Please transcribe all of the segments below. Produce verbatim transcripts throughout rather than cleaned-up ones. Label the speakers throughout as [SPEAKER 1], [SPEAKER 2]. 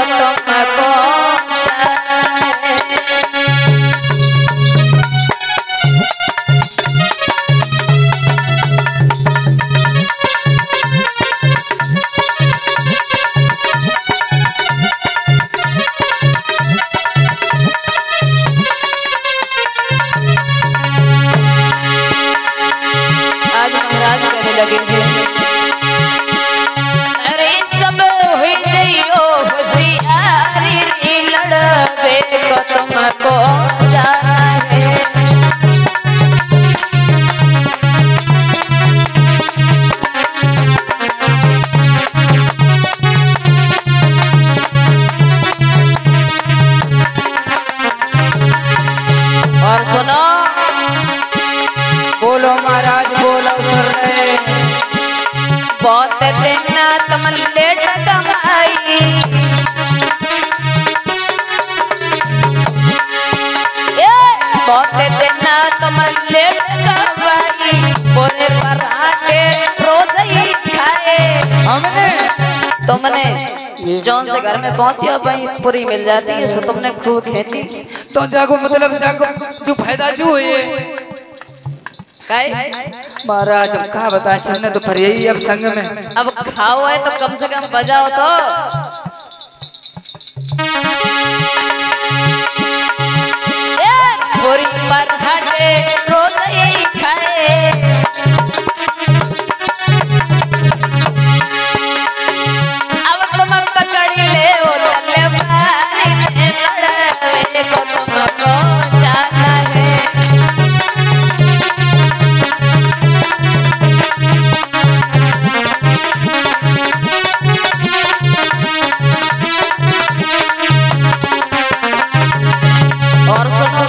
[SPEAKER 1] तुमको आज महाराज कहने लगे थे, अरे सब हुई जइयो होशियारी रे लड़बे को तुमको जाना है। और सुनो,
[SPEAKER 2] बोलो महाराज बोलो सुन रहे।
[SPEAKER 1] बहुत दिन तुम लेट कमाई, ए बहुत दिन तुम लेट कमाई, पूरे पराठे रोज ही खाए
[SPEAKER 2] हमने
[SPEAKER 1] तुमने। जौन से घर में पहुंची भाई पूरी मिल जाती है, सो तुमने खूब खेती।
[SPEAKER 2] तो जाको मतलब जाको जो फायदा जो है महाराज हम कहा बताए चलने तो फिर यही अब संग में।
[SPEAKER 1] अब खाओ है तो कम से कम बजाओ तो। पूरी पराठे रोज ही खाए, अब तुम पकड़ी ले वो तलवारी से लड़वे को तुमको जाना है। और सुनो,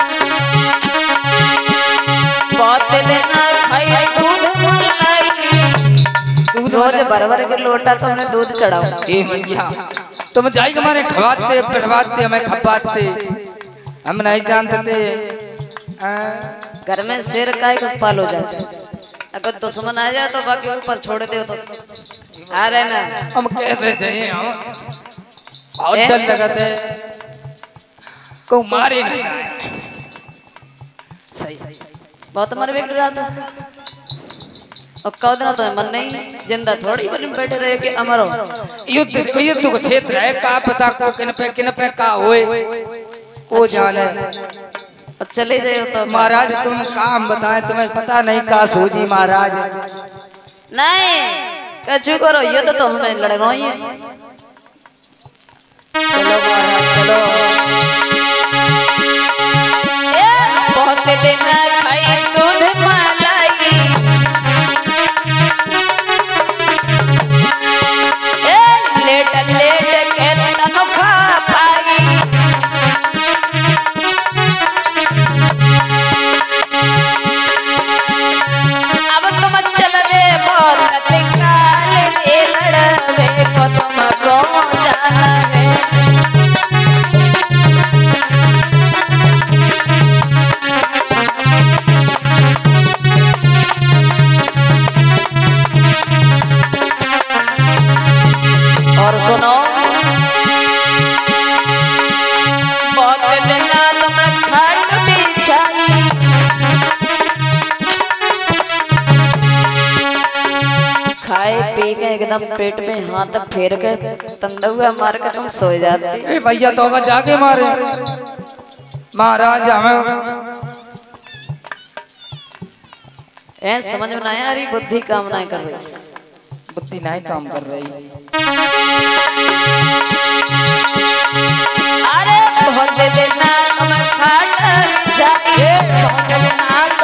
[SPEAKER 1] बहुत दिन खाई दूध मलाई, रोज बराबर के लोटा तुमने दूध चढ़ाओ।
[SPEAKER 2] ए भैया तुम जाई के मारे खवाते बैठवाते हमें खपाते हम नहीं जानते थे।
[SPEAKER 1] घर में शेर काय कुछ पाल हो जाते, अगर दुश्मन आ जाए तो बाकी ऊपर छोड़ दे तो आ रहे ना।
[SPEAKER 2] हम कैसे जाइए हम बहुत डर लगते को मारे नहीं जाए। सही
[SPEAKER 1] बहुत मर भी डरा था और कौ दिन तो मन नहीं जिंदा थोड़ी बनी बैठे रहे कि अमर हो।
[SPEAKER 2] युद्ध युद्ध को क्षेत्र है, का पता को किन पे किन पे का होए वो जाने।
[SPEAKER 1] और चले जाए तो
[SPEAKER 2] महाराज तुम काम बताएं, तुम्हें पता नहीं का सूझी महाराज।
[SPEAKER 1] नहीं कछु करो, ये तो, तो हमें लड़ रही है।
[SPEAKER 2] चलो महाराज चलो।
[SPEAKER 1] बहुत दिन खाई दूध मलाई, लेट लेट के तन खा पाई, अब तुम चल दे बहुत काल रे लड़वे को तुमको जाना है। और सुनो, बहुत दिन तुम खाट बिछाई, खाए पी के एकदम पेट में हाथ फेर के तंदुआ मार के तुम सो जाते।
[SPEAKER 2] ए भैया तो का जाके मारे महाराज हमें
[SPEAKER 1] ऐ समझ में ना आया, अरे बुद्धि काम नहीं कर रही,
[SPEAKER 2] बुद्धि नहीं काम कर रही।
[SPEAKER 1] अरे बहुत दिन तुम खाट जाए,
[SPEAKER 2] बहुत दिन